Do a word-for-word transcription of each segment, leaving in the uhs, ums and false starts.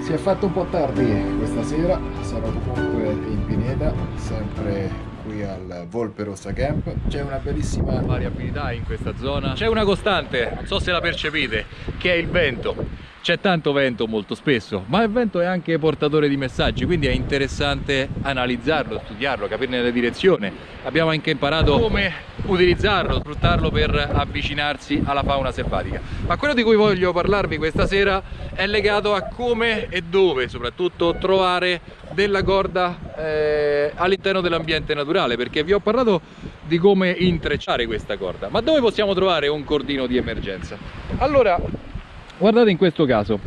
Si è fatto un po' tardi questa sera, sarò comunque in pineta, sempre qui al Volpe Rossa Camp. C'è una bellissima variabilità in questa zona, c'è una costante, non so se la percepite, che è il vento. C'è tanto vento molto spesso, ma il vento è anche portatore di messaggi, quindi è interessante analizzarlo, studiarlo, capirne la direzione. Abbiamo anche imparato come utilizzarlo, sfruttarlo per avvicinarsi alla fauna selvatica. Ma quello di cui voglio parlarvi questa sera è legato a come e dove soprattutto trovare della corda eh, all'interno dell'ambiente naturale, perché vi ho parlato di come intrecciare questa corda, ma dove possiamo trovare un cordino di emergenza? Allora, guardate in questo caso,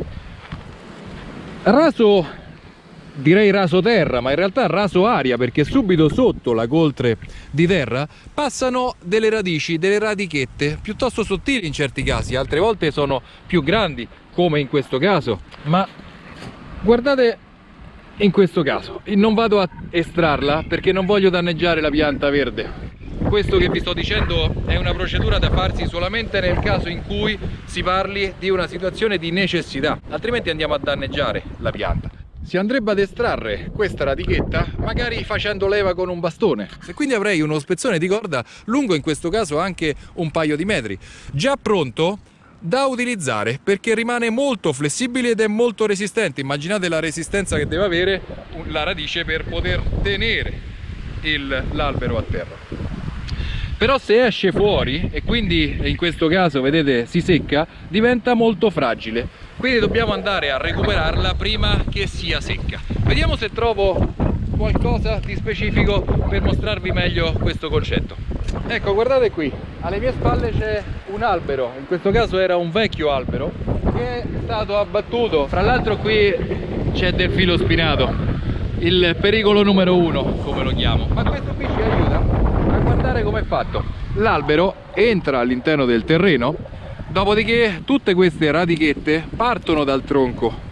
raso, direi raso terra, ma in realtà raso aria, perché subito sotto la coltre di terra passano delle radici, delle radichette piuttosto sottili in certi casi, altre volte sono più grandi, come in questo caso. Ma guardate in questo caso, non vado a estrarla perché non voglio danneggiare la pianta verde. Questo che vi sto dicendo è una procedura da farsi solamente nel caso in cui si parli di una situazione di necessità, altrimenti andiamo a danneggiare la pianta. Si andrebbe ad estrarre questa radichetta magari facendo leva con un bastone, e quindi avrei uno spezzone di corda lungo, in questo caso anche un paio di metri, già pronto da utilizzare, perché rimane molto flessibile ed è molto resistente. Immaginate la resistenza che deve avere la radice per poter tenere l'albero a terra. Però se esce fuori, e quindi in questo caso vedete si secca, diventa molto fragile, quindi dobbiamo andare a recuperarla prima che sia secca. Vediamo se trovo qualcosa di specifico per mostrarvi meglio questo concetto. Ecco, guardate qui, alle mie spalle c'è un albero, in questo caso era un vecchio albero che è stato abbattuto. Fra l'altro qui c'è del filo spinato, il pericolo numero uno come lo chiamo, ma questo qui ci aiuta a guardare come è fatto. L'albero entra all'interno del terreno, dopodiché tutte queste radichette partono dal tronco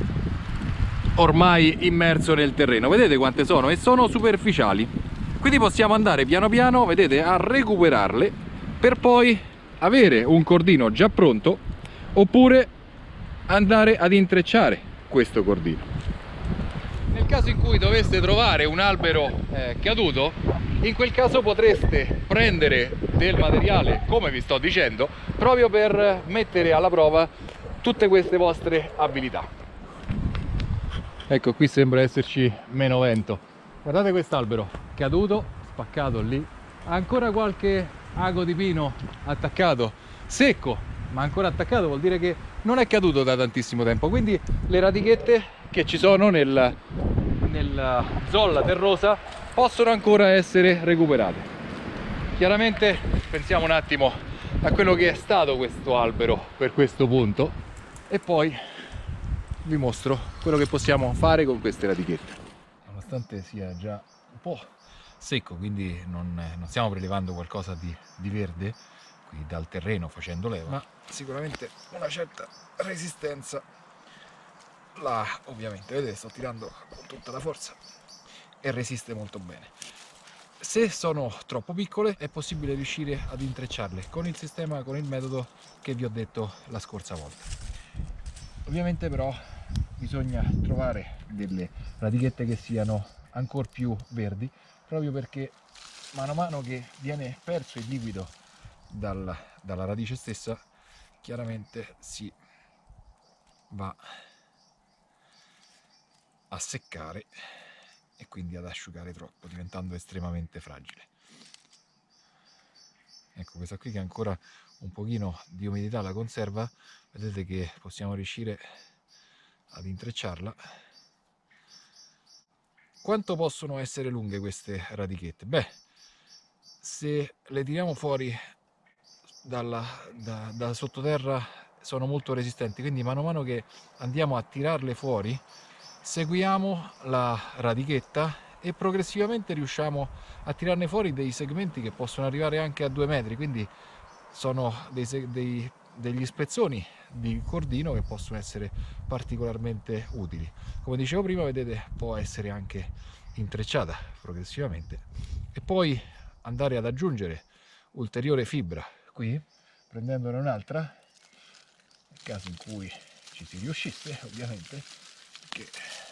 ormai immerso nel terreno, vedete quante sono, e sono superficiali, quindi possiamo andare piano piano, vedete, a recuperarle per poi avere un cordino già pronto, oppure andare ad intrecciare questo cordino. Nel caso in cui doveste trovare un albero eh, caduto, in quel caso potreste prendere del materiale, come vi sto dicendo, proprio per mettere alla prova tutte queste vostre abilità. Ecco, qui sembra esserci meno vento. Guardate quest'albero caduto, spaccato lì, ha ancora qualche ago di pino attaccato, secco, ma ancora attaccato, vuol dire che non è caduto da tantissimo tempo, quindi le radichette che ci sono nel, nella zolla terrosa possono ancora essere recuperate. Chiaramente pensiamo un attimo a quello che è stato questo albero per questo punto e poi vi mostro quello che possiamo fare con queste radichette. Nonostante sia già un po' secco, quindi non, non stiamo prelevando qualcosa di, di verde qui dal terreno facendo leva, ma sicuramente una certa resistenza là, ovviamente, vedete, sto tirando con tutta la forza e resiste molto bene. Se sono troppo piccole è possibile riuscire ad intrecciarle con il sistema, con il metodo che vi ho detto la scorsa volta. Ovviamente però bisogna trovare delle radichette che siano ancora più verdi, proprio perché mano a mano che viene perso il liquido dal, dalla radice stessa, chiaramente si va a seccare e quindi ad asciugare troppo, diventando estremamente fragile. Ecco, questa qui che ancora un pochino di umidità la conserva, vedete che possiamo riuscire ad intrecciarla. Quanto possono essere lunghe queste radichette? Beh, se le tiriamo fuori dalla, da, da sottoterra sono molto resistenti, quindi mano a mano che andiamo a tirarle fuori seguiamo la radichetta e progressivamente riusciamo a tirarne fuori dei segmenti che possono arrivare anche a due metri, quindi sono dei, dei, degli spezzoni di cordino che possono essere particolarmente utili. Come dicevo prima, vedete, può essere anche intrecciata progressivamente e poi andare ad aggiungere ulteriore fibra qui, prendendone un'altra nel caso in cui ci si riuscisse, ovviamente, perché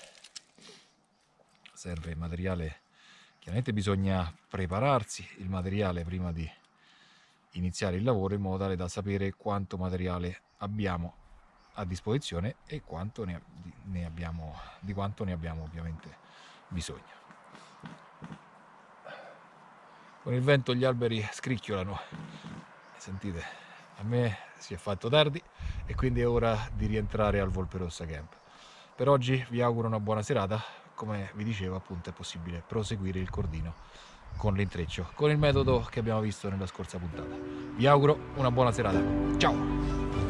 serve materiale. Chiaramente bisogna prepararsi il materiale prima di iniziare il lavoro, in modo tale da sapere quanto materiale abbiamo a disposizione e quanto ne, ne abbiamo, di quanto ne abbiamo ovviamente bisogno. Con il vento gli alberi scricchiolano, sentite, a me si è fatto tardi e quindi è ora di rientrare al Volperossa Camp. Per oggi vi auguro una buona serata. Come vi dicevo, appunto, è possibile proseguire il cordino con l'intreccio, con il metodo che abbiamo visto nella scorsa puntata. Vi auguro una buona serata. Ciao!